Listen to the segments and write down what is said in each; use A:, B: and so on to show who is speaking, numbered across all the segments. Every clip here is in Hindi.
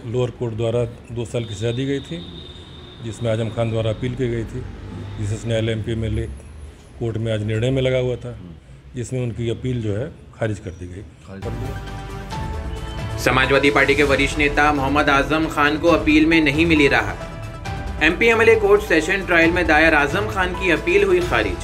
A: लोअर कोर्ट द्वारा 2 साल की सज़ा दी गई थी, जिसमें आजम खान द्वारा अपील की गई थी। विशेष न्यायालय MP MLA कोर्ट में आज निर्णय में लगा हुआ था, जिसमें उनकी अपील जो है खारिज कर दी गई।
B: समाजवादी पार्टी के वरिष्ठ नेता मोहम्मद आजम खान को अपील में नहीं मिली राहत। MP MLA court session trial में दायर आजम खान की अपील हुई खारिज।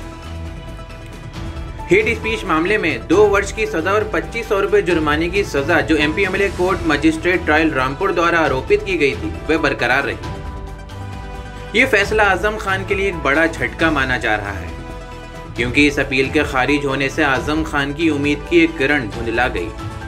B: हेट स्पीच मामले में 2 वर्ष की सजा और 2500 रुपए जुर्माने की सजा जो MP MLA court magistrate trial Rampur द्वारा आरोपित की गई थी, वह बरकरार रही। ये फैसला आजम खान के लिए एक बड़ा झटका माना जा रहा है, क्योंकि इस अपील के खारिज होने से आजम खान की उम्मीद की एक किरण धुंधला गई।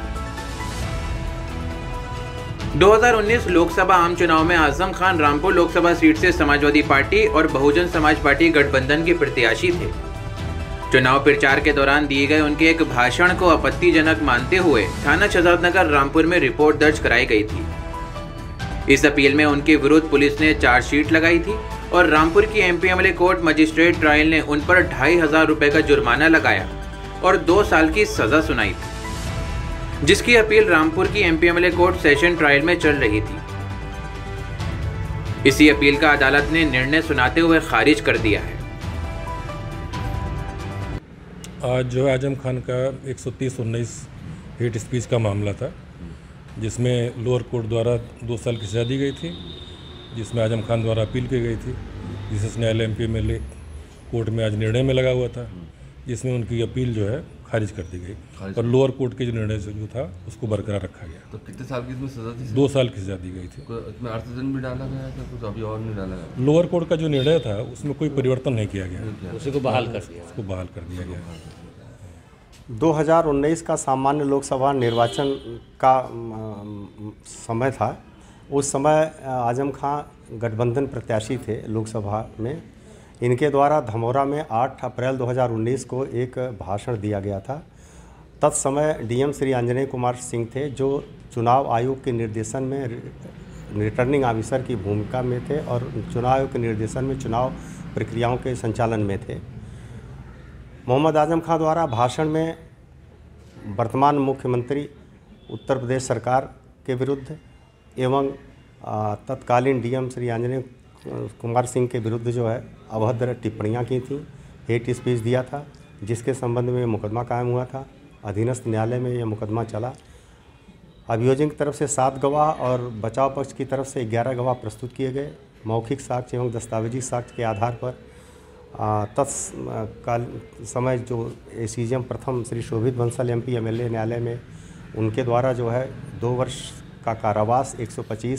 B: 2019 लोकसभा आम चुनाव में आजम खान रामपुर लोकसभा सीट से समाजवादी पार्टी और बहुजन समाज पार्टी गठबंधन के प्रत्याशी थे। चुनाव प्रचार के दौरान दिए गए उनके एक भाषण को आपत्तिजनक मानते हुए थाना शहजादनगर रामपुर में रिपोर्ट दर्ज कराई गई थी। इस अपील में उनके विरुद्ध पुलिस ने चार्जशीट लगाई थी और रामपुर की MP MLA court magistrate trial ने उन पर 2500 रुपए का जुर्माना लगाया और 2 साल की सजा सुनाई थी, जिसकी अपील रामपुर की MP MLA court session trial में चल रही थी। इसी अपील का अदालत ने निर्णय सुनाते हुए खारिज कर दिया है।
A: आज जो आजम खान का 130-19 हेट स्पीच का मामला था, जिसमें लोअर कोर्ट द्वारा 2 साल की सज़ा दी गई थी, जिसमें आजम खान द्वारा अपील की गई थी। विशेष न्यायालय MP MLA कोर्ट में आज निर्णय में लगा हुआ था, जिसमें उनकी अपील जो है खारिज कर दी गई और लोअर कोर्ट के जो निर्णय जो था उसको बरकरार रखा गया।
C: तो कितने साल की इसमें सजा थी?
A: 2 साल की सज़ा दी गई थी।
C: इसमें अर्थदंड भी डाला गया था, कुछ अभी और नहीं डाला गया?
A: लोअर कोर्ट का जो निर्णय था उसमें कोई परिवर्तन नहीं किया गया,
D: उसको बहाल कर दिया।
A: उसको बहाल कर दिया गया।
E: 2019 का सामान्य लोकसभा निर्वाचन का समय था। उस समय आजम खान गठबंधन प्रत्याशी थे लोकसभा में। इनके द्वारा धमौरा में 8 अप्रैल 2019 को एक भाषण दिया गया था। तत्समय DM श्री आंजनेय कुमार सिंह थे, जो चुनाव आयोग के निर्देशन में रिटर्निंग ऑफिसर की भूमिका में थे और चुनाव आयोग के निर्देशन में चुनाव प्रक्रियाओं के संचालन में थे। मोहम्मद आजम खान द्वारा भाषण में वर्तमान मुख्यमंत्री उत्तर प्रदेश सरकार के विरुद्ध एवं तत्कालीन DM श्री आंजनेय कुमार सिंह के विरुद्ध जो है अभद्र टिप्पणियां की थी, हेट स्पीच दिया था, जिसके संबंध में मुकदमा कायम हुआ था। अधीनस्थ न्यायालय में यह मुकदमा चला। अभियोजन की तरफ से 7 गवाह और बचाव पक्ष की तरफ से 11 गवाह प्रस्तुत किए गए। मौखिक साक्ष्य एवं दस्तावेजी साक्ष्य के आधार पर तत्काल समय जो ACGM प्रथम श्री शोभित बंसल MP MLA न्यायालय में उनके द्वारा जो है 2 वर्ष का कारावास 125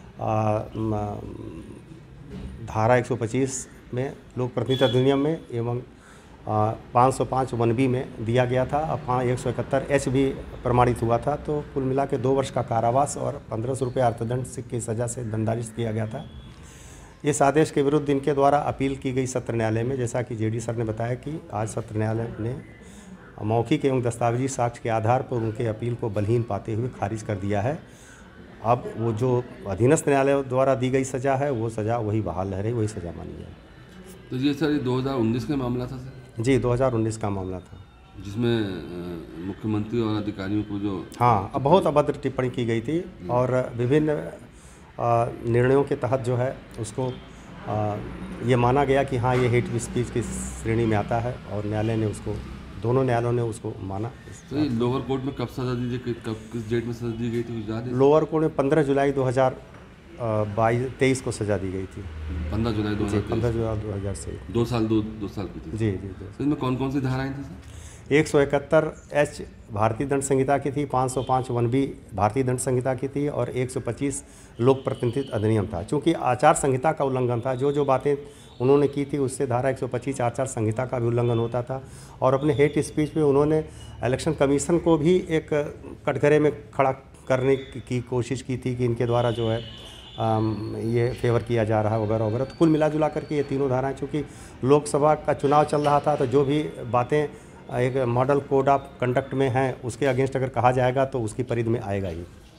E: धारा 125 में लोक प्रतिनिधित्व अधिनियम में एवं 505 1B में दिया गया था। 171H भी प्रमाणित हुआ था। तो कुल मिला के 2 वर्ष का कारावास और 1500 रुपये अर्थदंड की सज़ा से दंडारित किया गया था। इस आदेश के विरुद्ध इनके द्वारा अपील की गई सत्र न्यायालय में। जैसा कि JD सर ने बताया कि आज सत्र न्यायालय ने मौखिक एवं दस्तावेजी साक्ष्य के आधार पर उनके अपील को बलहीन पाते हुए खारिज कर दिया है। अब वो जो अधीनस्थ न्यायालय द्वारा दी गई सज़ा है, वो सज़ा वही बहाल रह रही, वही सज़ा मानी जाए।
C: तो ये सर 2019 का मामला था सर?
E: जी, 2019 का मामला था,
C: जिसमें मुख्यमंत्री और अधिकारियों को जो
E: अब बहुत अभद्र टिप्पणी की गई थी और विभिन्न निर्णयों के तहत जो है उसको ये माना गया कि हाँ, ये हेट स्पीच की श्रेणी में आता है और न्यायालय ने उसको, दोनों न्यायालयों ने उसको माना।
C: तो ये लोअर कोर्ट में कब सजा दी गई, कब किस डेट में सजा दी गई थी, याद है?
E: लोअर कोर्ट में 15 जुलाई 2023 को सजा दी गई थी।
C: 15 जुलाई
E: 2023 से
C: 2 साल की थी।
E: जी।
C: तो इसमें कौन कौन सी धाराएं थी सर?
E: 171H भारतीय दंड संहिता की थी, 505 1B भारतीय दंड संहिता की थी और 125 लोक प्रतिनिधित्व अधिनियम था। चूँकि आचार संहिता का उल्लंघन था, जो बातें उन्होंने की थी उससे धारा 125 आचार संहिता का भी उल्लंघन होता था। और अपने हेट स्पीच में उन्होंने इलेक्शन कमीशन को भी एक कटघरे में खड़ा करने की कोशिश की थी कि इनके द्वारा जो है ये फेवर किया जा रहा है वगैरह वगैरह। तो कुल मिला जुला करके ये तीनों धाराएं, चूँकि लोकसभा का चुनाव चल रहा था, तो जो भी बातें एक मॉडल कोड ऑफ कंडक्ट में हैं उसके अगेंस्ट अगर कहा जाएगा तो उसकी परिधि में आएगा ही।